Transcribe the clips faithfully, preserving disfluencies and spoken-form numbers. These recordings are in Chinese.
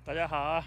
大家好，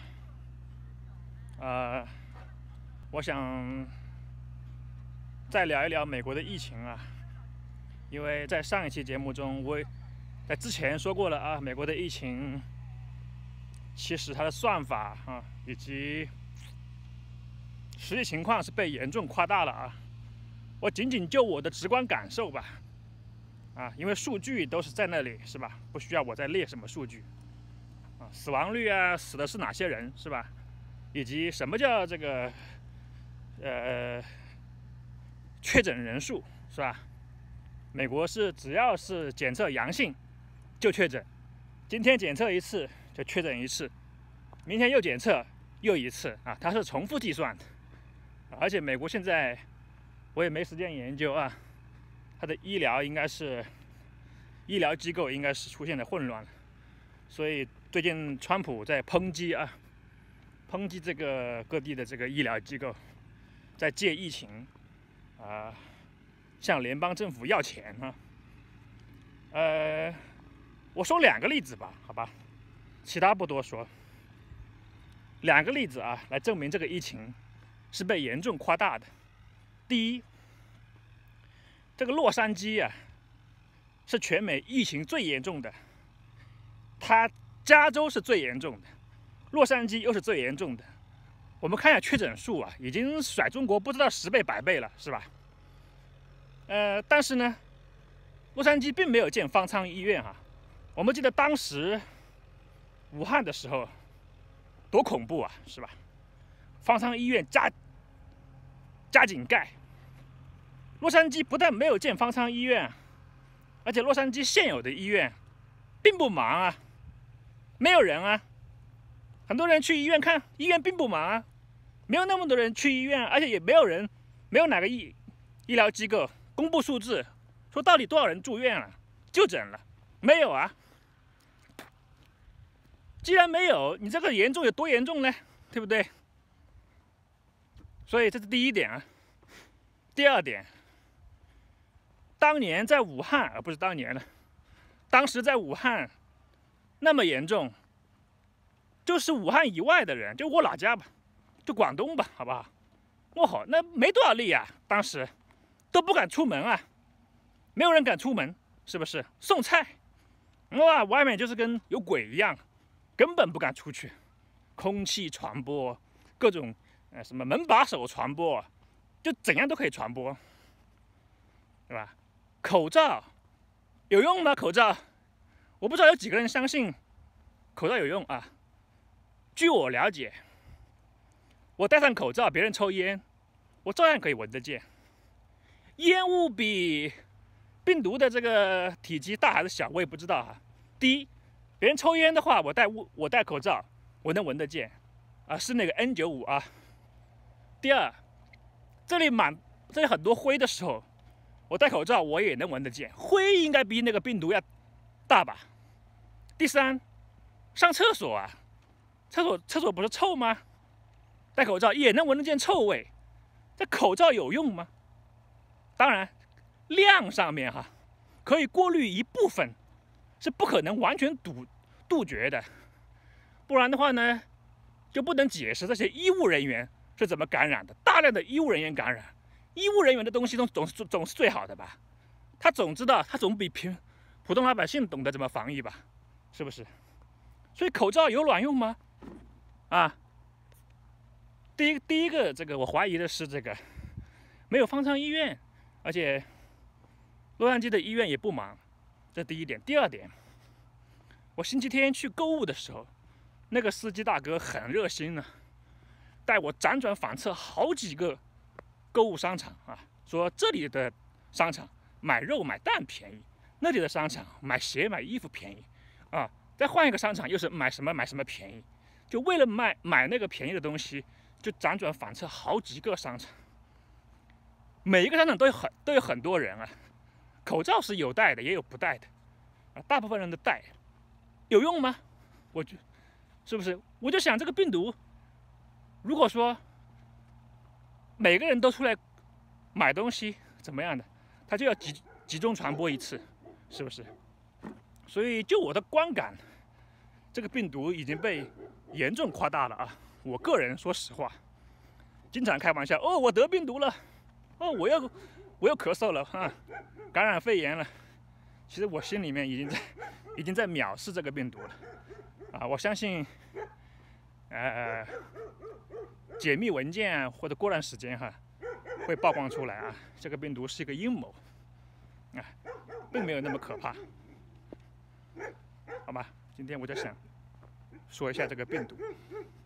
呃，我想再聊一聊美国的疫情啊，因为在上一期节目中，我在之前说过了啊，美国的疫情其实它的算法啊以及实际情况是被严重夸大了啊。我仅仅就我的直观感受吧，啊，因为数据都是在那里是吧？不需要我再列什么数据。死亡率啊，死的是哪些人是吧？以及什么叫这个呃确诊人数是吧？美国是只要是检测阳性就确诊，今天检测一次就确诊一次，明天又检测又一次啊，它是重复计算的。而且美国现在我也没时间研究啊，它的医疗应该是医疗机构应该是出现了混乱了，所以最近川普在抨击啊，抨击这个各地的这个医疗机构，在借疫情啊，向联邦政府要钱啊。呃，我说两个例子吧，好吧，其他不多说。两个例子啊，来证明这个疫情是被严重夸大的。第一，这个洛杉矶啊，是全美疫情最严重的，它加州是最严重的，洛杉矶又是最严重的。我们看一下确诊数啊，已经甩中国不知道十倍百倍了，是吧？呃，但是呢，洛杉矶并没有建方舱医院啊。我们记得当时武汉的时候多恐怖啊，是吧？方舱医院加加井盖。洛杉矶不但没有建方舱医院，而且洛杉矶现有的医院并不忙啊。没有人啊，很多人去医院看，医院并不忙啊，没有那么多人去医院，而且也没有人，没有哪个医医疗机构公布数字，说到底多少人住院了、就诊了，没有啊。既然没有，你这个严重有多严重呢？对不对？所以这是第一点啊。第二点，当年在武汉，而不是当年了，当时在武汉。那么严重，就是武汉以外的人，就我老家吧，就广东吧，好不好？我好，那没多少例啊，当时都不敢出门啊，没有人敢出门，是不是？送菜，哇，外面就是跟有鬼一样，根本不敢出去，空气传播，各种呃什么门把手传播，就怎样都可以传播，对吧？口罩有用吗？口罩？我不知道有几个人相信口罩有用啊。据我了解，我戴上口罩，别人抽烟，我照样可以闻得见。烟雾比病毒的这个体积大还是小，我也不知道哈、啊。第一，别人抽烟的话，我戴我戴口罩，我能闻得见，啊，是那个 N 九十五 啊。第二，这里满这里很多灰的时候，我戴口罩我也能闻得见，灰应该比那个病毒要大吧。第三，上厕所啊，厕所厕所不是臭吗？戴口罩也能闻得见臭味，这口罩有用吗？当然，量上面哈，可以过滤一部分，是不可能完全堵杜绝的。不然的话呢，就不能解释这些医务人员是怎么感染的。大量的医务人员感染，医务人员的东西总总是总是最好的吧？他总知道，他总比平普通老百姓懂得怎么防疫吧？是不是？所以口罩有卵用吗？啊，第一第一个这个我怀疑的是这个没有方舱医院，而且洛杉矶的医院也不忙，这第一点。第二点，我星期天去购物的时候，那个司机大哥很热心呢、啊，带我辗转反侧好几个购物商场啊，说这里的商场买肉买蛋便宜，那里的商场买鞋买衣服便宜。啊，再换一个商场又是买什么买什么便宜，就为了买买那个便宜的东西，就辗转反侧好几个商场，每一个商场都有很都有很多人啊。口罩是有戴的，也有不戴的，啊，大部分人都戴，有用吗？我就是不是？我就想这个病毒，如果说每个人都出来买东西怎么样的，它就要集集中传播一次，是不是？所以就我的观感， 这个病毒已经被严重夸大了啊！我个人说实话，经常开玩笑，哦，我得病毒了，哦，我要我要咳嗽了啊，感染肺炎了。其实我心里面已经在已经在藐视这个病毒了啊！我相信，呃，解密文件或者过段时间哈，会曝光出来啊，这个病毒是一个阴谋啊，并没有那么可怕，好吧？今天我就想说一下这个病毒。